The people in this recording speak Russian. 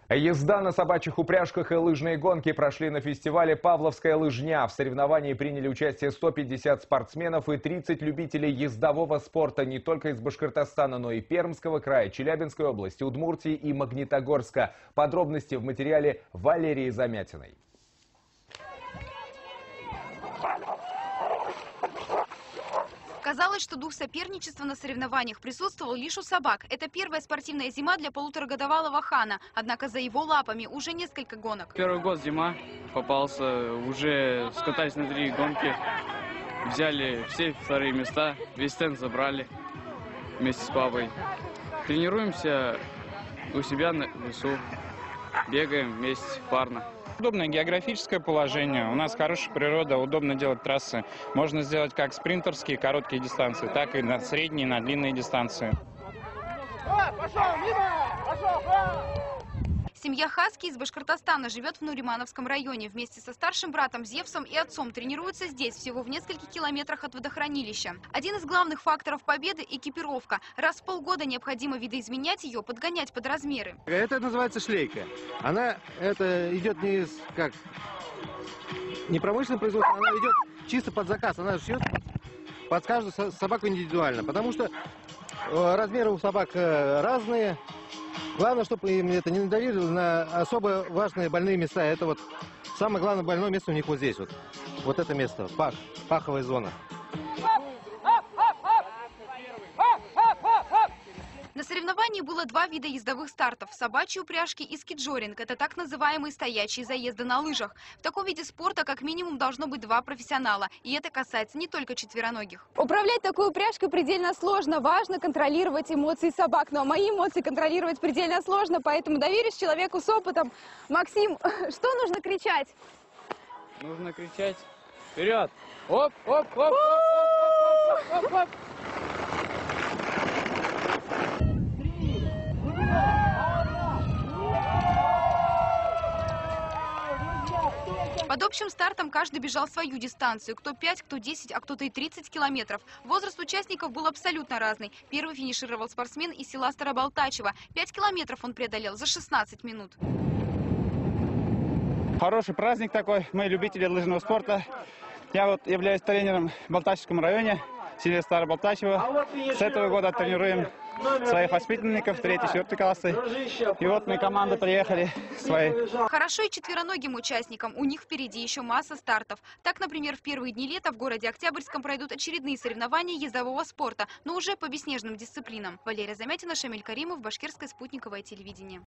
Езда на собачьих упряжках и лыжные гонки прошли на фестивале «Павловская лыжня». В соревновании приняли участие 150 спортсменов и 30 любителей ездового спорта не только из Башкортостана, но и Пермского края, Челябинской области, Удмуртии и Магнитогорска. Подробности в материале Валерии Замятиной. Казалось, что дух соперничества на соревнованиях присутствовал лишь у собак. Это первая спортивная зима для полуторагодовалого Хана. Однако за его лапами уже несколько гонок. Первый год зима попался, уже скатались на 3 гонки. Взяли все вторые места, весь стенд забрали вместе с папой. Тренируемся у себя на лесу, бегаем вместе парно. Удобное географическое положение, у нас хорошая природа, удобно делать трассы. Можно сделать как спринтерские короткие дистанции, так и на средние, на длинные дистанции. Семья Хаски из Башкортостана живет в Нуримановском районе. Вместе со старшим братом Зевсом и отцом тренируются здесь, всего в нескольких километрах от водохранилища. Один из главных факторов победы – экипировка. Раз в полгода необходимо видоизменять ее, подгонять под размеры. Это называется шлейка. Она идет не промышленное производство, она идет чисто под заказ. Она шьет под каждую собаку индивидуально, потому что размеры у собак разные. Главное, чтобы им это не надавило на особо важные больные места. Это вот самое главное больное место у них вот здесь вот. Вот это место, паховая зона. На соревновании было 2 вида ездовых стартов – собачьи упряжки и скиджоринг. Это так называемые стоячие заезды на лыжах. В таком виде спорта как минимум должно быть 2 профессионала. И это касается не только четвероногих. Управлять такой упряжкой предельно сложно. Важно контролировать эмоции собак. Но мои эмоции контролировать предельно сложно, поэтому доверюсь человеку с опытом. Максим, что нужно кричать? Нужно кричать «Вперед! Оп, оп, оп, оп, оп, оп, оп!» Под общим стартом каждый бежал свою дистанцию. Кто 5, кто 10, а кто-то и 30 километров. Возраст участников был абсолютно разный. Первый финишировал спортсмен из села Старобалтачево. 5 километров он преодолел за 16 минут. Хороший праздник такой, мы любители лыжного спорта. Я вот являюсь тренером в Балтачевском районе, в селе Старобалтачево. С этого года тренируем своих воспитанников 3-4 классы. И вот мы команда приехали свои. Хорошо и четвероногим участникам. У них впереди еще масса стартов. Так, например, в первые дни лета в городе Октябрьском пройдут очередные соревнования ездового спорта, но уже по бесснежным дисциплинам. Валерия Замятина, Шамиль Каримов, Башкирское спутниковое телевидение.